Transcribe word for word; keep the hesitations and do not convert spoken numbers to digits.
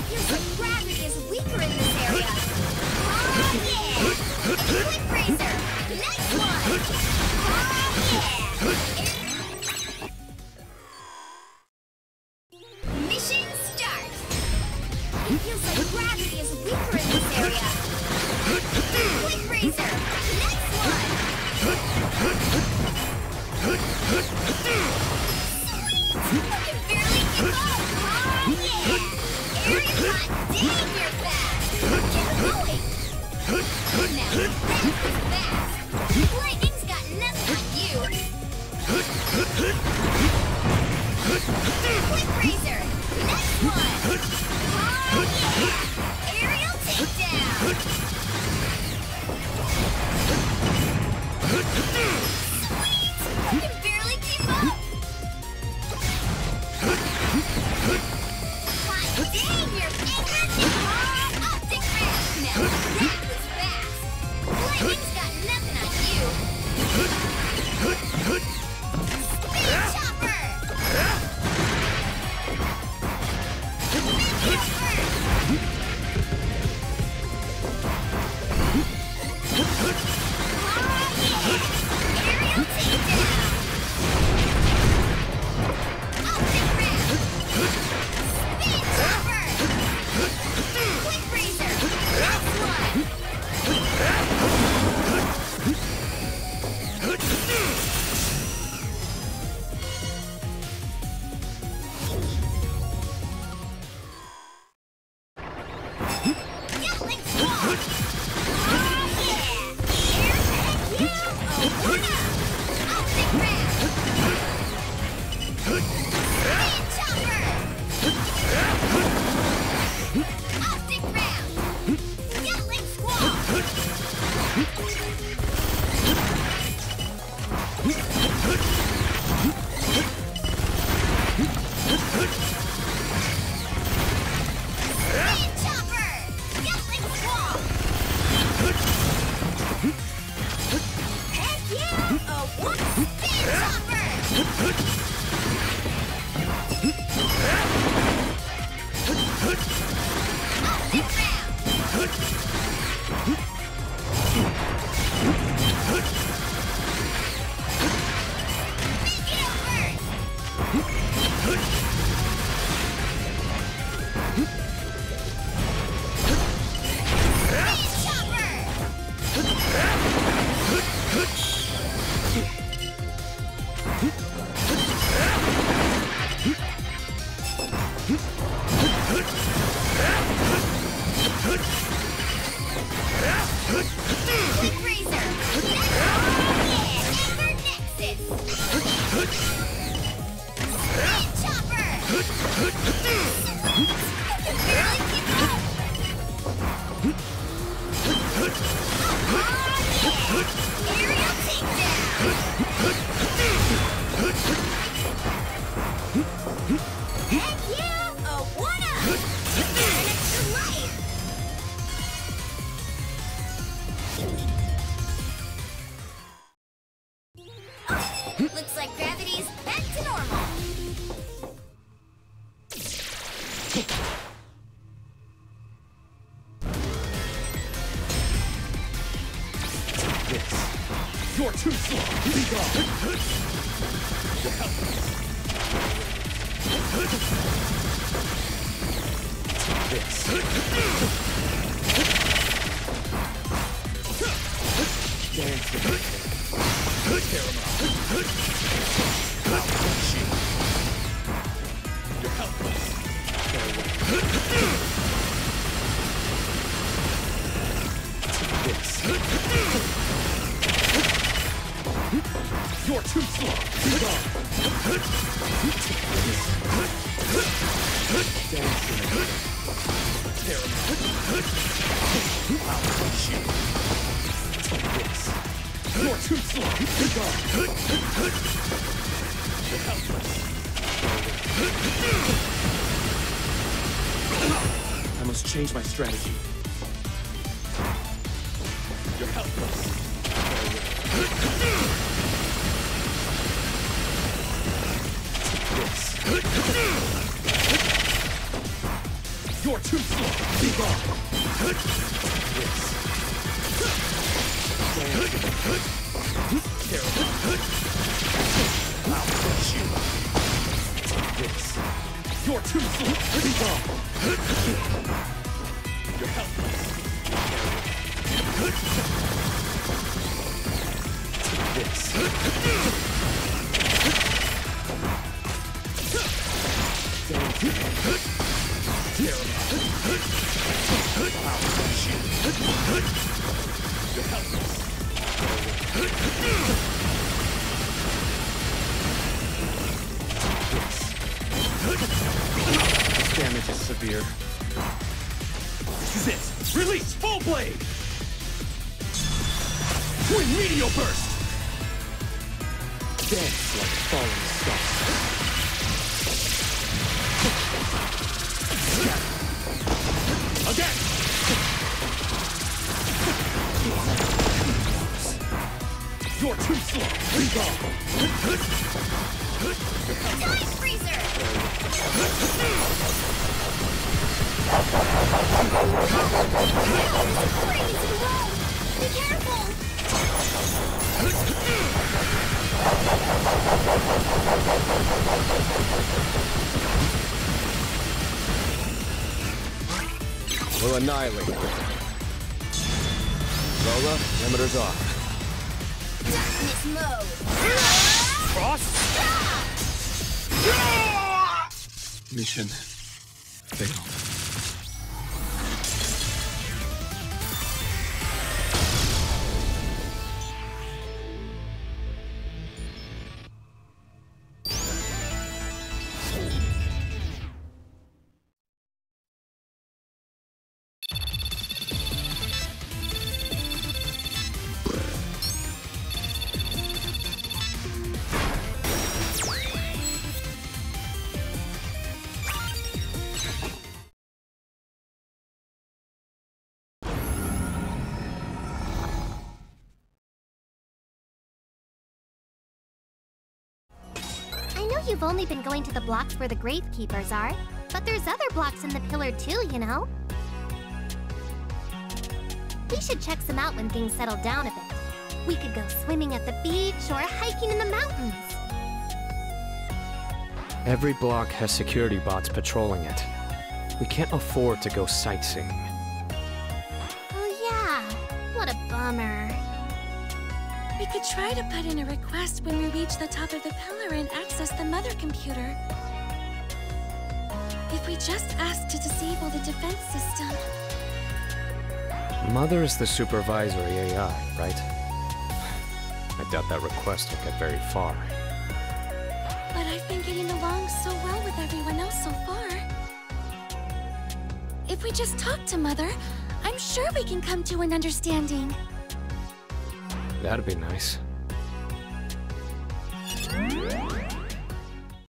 Feels like gravity is weaker in this area. Oh yeah! Quick Razor! Next one! Oh yeah! Mission start! It feels like gravity is weaker in this area. Quick Razor! Next one! Sweet! I can barely keep up! Oh yeah! Area's hot! Dang, you're fast! Get going! Now, that was fast! Lightning's got nothing on you! Quick Razor! Next one! Oh yeah! Aerial takedown! Sweet! I can barely keep up! Hot dang, you're anchored! Oh, optic ram! Now that was fast! Lightning's got nothing on you! Spin chopper! Looks like gravity's back to normal. This. You're too slow. Be gone. You're helpless. This. Dance with me. I'll punch you. You're helpless. Go away. This. You're too slow. Be gone. Dance with me. Tear him out. I'll punch you. This. You're too slow. Be gone. You're helpless. I must change my strategy. You're helpless. This. You're too slow! Be gone! This. Terrible. I'll crush you. This. You're too slow! Be gone! You're helpless. This. This damage is severe. This is it! Release! Full blade! Twin Meteor Burst! Dance like falling stars. Again! You're too slow! Be gone! Time freezer! Crazy roll! Be careful! We'll annihilate them. Lola, limiters off. Darkness mode! Frost! Mission failed. You've only been going to the blocks where the Gravekeepers are, but there's other blocks in the pillar too, you know? We should check some out when things settle down a bit. We could go swimming at the beach or hiking in the mountains. Every block has security bots patrolling it. We can't afford to go sightseeing. Oh yeah, what a bummer. We could try to put in a request when we reach the top of the pillar and access the mother computer. If we just ask to disable the defense system. Mother is the supervisory A I, right? I doubt that request will get very far. But I've been getting along so well with everyone else so far. If we just talk to Mother, I'm sure we can come to an understanding. That'd be nice.